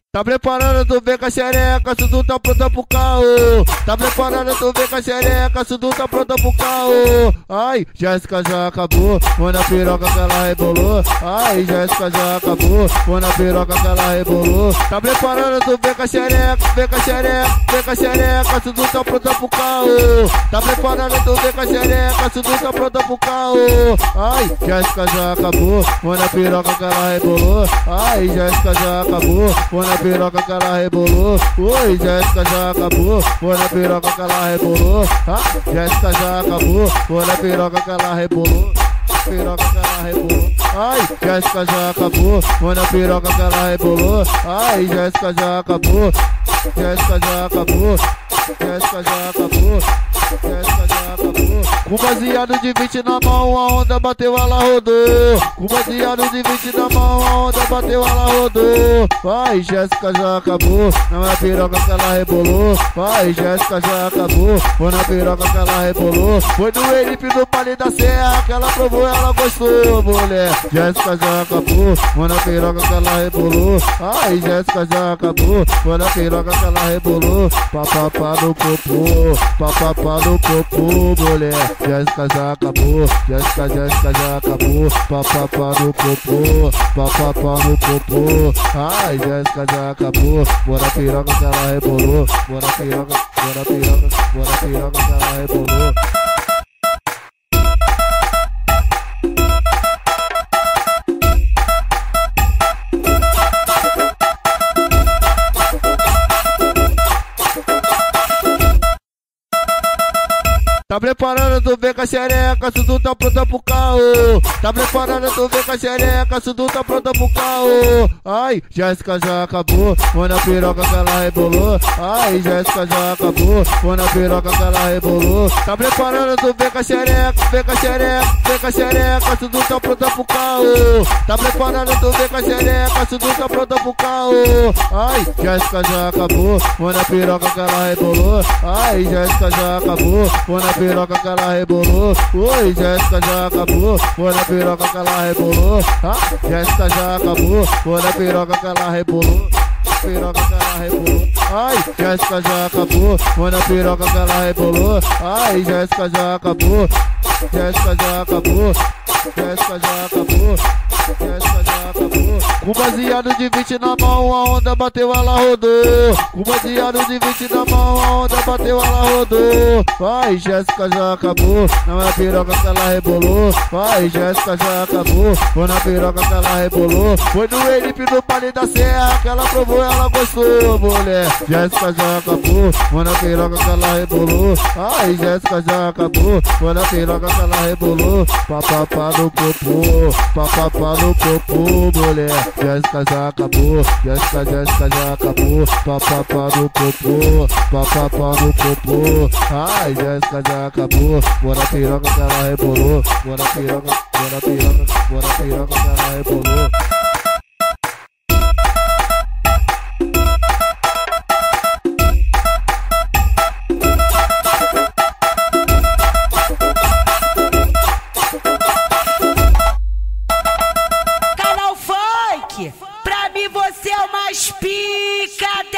Tá preparando, tu vem com a xereca, se tu tá pronta pro caô. Tá preparando, tu vem com a xereca, se tu tá pronta pro caô. Ai, Jéssica já acabou, foi na piroca que ela rebolou. Ai, Jéssica já acabou, foi na piroca que ela rebolou. Tá preparando, tu vem com a xereca, vem com a xereca, vem com a xereca, se tu tá pronta pro caô. Tá preparando, tu vem com a xereca, se tu tá pronta pro caô. Ai, Jéssica já acabou, foi na piroca que ela rebolou. Ai, Jéssica já acabou, foi na piroca que ela rebolou. Oi, Jéssica já acabou, foi na piroca que ela rebolou. Ah, Jéssica já acabou, foi na piroca que ela rebolou. Piroca que ela rebolou. Ai, Jéssica já acabou, foi na piroca que ela rebolou. Ai, Jéssica já acabou, Jéssica já acabou, Jéssica já acabou, Jéssica já acabou. Com baseado de 20 na mão, a onda bateu, ela rodou. Com baseado de 20 na mão, a onda bateu, ela rodou. Vai, Jéssica já acabou, não é a piroca que ela rebolou. Vai, Jéssica já acabou, foi na piroca que ela rebolou. Foi no Elipe do Palhe da Serra que ela provou, ela gostou, mulher. Jéssica já acabou, foi na piroca que ela rebolou. Ai, Jéssica já acabou, foi na piroca que ela rebolou. Papapá no popô, papapá no popô, mulher. Jéssica já acabou, Jéssica já acabou. Papapá no popô, papapá no popô. Ai, Jéssica já acabou, bora piroca que ela rebolou. Bora piroca, bora piroca, bora piroca que ela rebolou. Tá preparando, tu vem com a xereca, se tu tá pronta pro caô. Tá preparando, tu vem com a xereca, se tu tá pronta pro caô. Ai, Jéssica já acabou, foi na piroca que ela rebolou. Ai, Jéssica já acabou, foi na piroca que ela rebolou. Tá preparando, tu vem com a xereca, vem com a xereca, vem com a xereca, se tu tá pronta pro caô. Tá preparando, tu vem com a xereca, se tu tá pronta pro caô. Ai, Jéssica já acabou, foi na piroca que ela rebolou. Ai, Jéssica já acabou, foi na piroca que ela rebolou. Oi, Jéssica já acabou, foi na piroca que ela rebolou. Ah, Jéssica já acabou, foi na piroca que ela rebolou. Piroca que ela rebolou. Ai, Jéssica já acabou, foi na piroca que ela rebolou. Ai, Jéssica já acabou, Jéssica já acabou, Jéssica já acabou, Jéssica já acabou. Com baseado de 20 na mão, a onda bateu, ela rodou. Com baseado de 20 na mão, a onda bateu, ela rodou. Vai, Jéssica já acabou, não é a piroca que ela rebolou. Vai, Jéssica já acabou, foi na piroca que ela rebolou. Foi no Elipe do Palhe da Serra que ela provou, ela gostou, mulher. Jéssica já acabou, foi na piroca que ela rebolou. Ai, Jéssica já acabou, foi na piroca que ela rebolou. Papapá no popô, papapá no popô, mulher. Jéssica já acabou, Jéssica já acabou. Papapá no popô, papapá no popô. Ai, Jéssica já acabou, bora piroca que ela rebolou. Bora piroca, bora piroca, bora piroca que ela rebolou. Pra mim você é o mais pica.